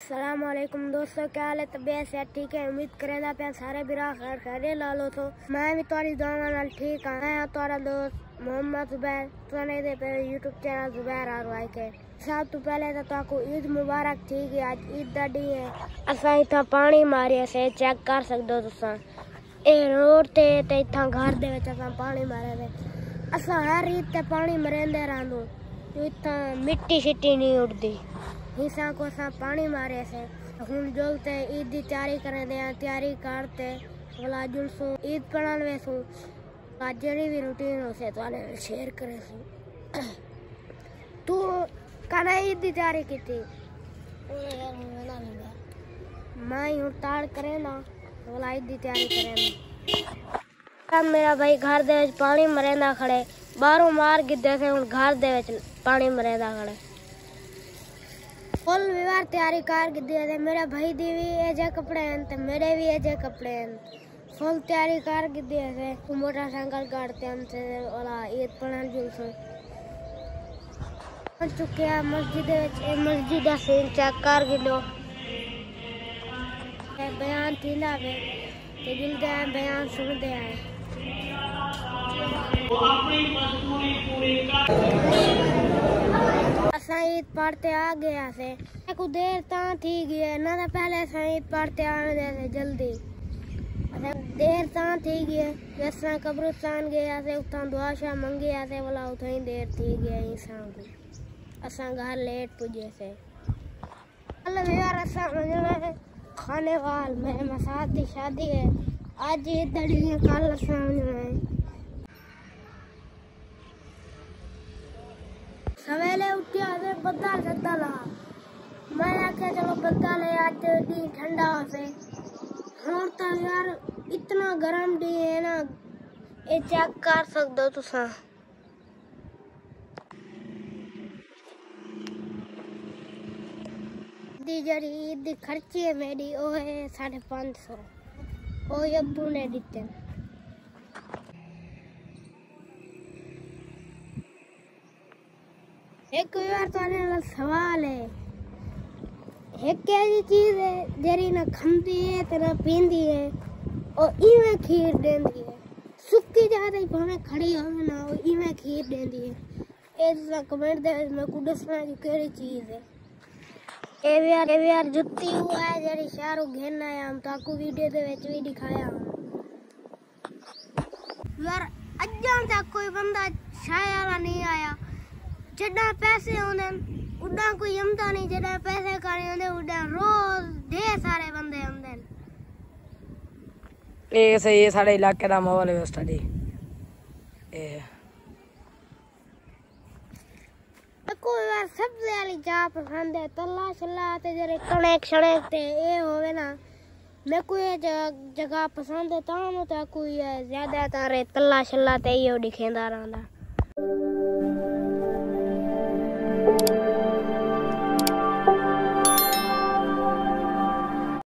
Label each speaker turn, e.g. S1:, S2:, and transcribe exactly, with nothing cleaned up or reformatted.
S1: अस्सलाम वालेकुम दोस्तों, क्या हाल है? तबीयत से ठीक है? उम्मीद करेंदा पे सारे बिरा खैर खैरियत लालो तो मैं भी तोरी दुआवां नाल ठीक हां। मैं तोरा दोस्त मोहम्मद जुबैर तने दे पे YouTube channel Zubair R Y K. सब तो पहले तो ताको ईद मुबारक। ठीक है, आज ईद दा डी है। असा इथा पानी मारिया से चेक कर सकदे हो तुसा। ए रोड ते ते इथा घर दे विच असा पानी मारे दे। असा हर ईद ते पानी मरेंदे रहंदो। इथा मिट्टी शिट्टी नहीं उड़दी। हिस्सा को असा पानी मारे से हुन जोलते ईद की तैयारी करें दे तैयारी करते वाला जुलसू ईद पढ़ान वेसू आज जड़ी भी रूटीन हो से तो शेयर करे सू। तू कना ईद की तैयारी की थी? मैं हूँ ताड़ करे ना वाला ईद की तैयारी करें। अब मेरा भाई घर दे विच पानी मरेंदा खड़े बाहरों मार गिद्दे से हुन घर दे विच पानी मरेंदा खड़े। फुल विवार तैयारी कर गिद्दी है। मेरे भाई दी भी एजे कपड़े हैं ते मेरे भी एजे कपड़े हैं। फुल तैयारी कर गिद्दी है। मोटरसाइकिल काटते हैं ते वाला ईद पढ़न जुलसू पहुंच चुके हैं मस्जिद विच। मस्जिद दा सीन चेक कर गिलो। बयान थींदा वे ते जिलदे हैं बयान सुनदे हैं। असा ईद पढ़ते आ गया से कुछ देर ता थी गई ना तो पहले असा ईद पढ़ते आ गए थे जल्दी। असा देर ता थी गई असा कब्रिस्तान गया से उतना दुआ शा मंगे से बोला उतना ही देर थी गई असा को असा घर लेट पुजे से। कल यार असा मंगला खाने वाल मेरे मसाद की शादी है। आज ईद दड़ी कल असा में सवेले उठे आते बद्दा चलता रहा। मैं आख्या चलो बद्दा ले आज डी ठंडा हो से। हुन तो यार इतना गर्म डी है ना ये चेक कर सकते हो तुसा। दी जड़ी ईद दी खर्ची है मेरी वो है साढ़े पाँच सौ। वो अब्बू ने दिते। एक यार तो सवाल है एक ऐसी चीज है जरी ना खंदी है तो ना पींदी है और इवें खीर देंदी है। सुक्की ज्यादा ही भावे खड़ी हो ना वो इवें खीर देंदी है। ऐसा कमेंट दे मैं को दसना कि केड़ी चीज है। ए भी यार ए भी यार जुत्ती हुआ है जरी शारू घेन आया हम ताकू वीडियो दे विच भी दिखाया यार। अज्जां तक कोई बंदा छाया वाला नहीं आया। जड़ा पैसे होंदे उड़ा कोई आंदा नहीं। जड़ा पैसे काने होंदे उड़ा रोज ढेर सारे बंदे आंदे।
S2: ए सही है साडे इलाके दा माहौल है स्टडी ए
S1: कोई बार सबसे वाली चाह पसंद है तल्ला छल्ला ते जरे कणेक शणेक ते ए होवे ना। मैं कोई जगह पसंद है ता तो कोई ज्यादा तारे तल्ला छल्ला ते यो दिखेंदा रहंदा।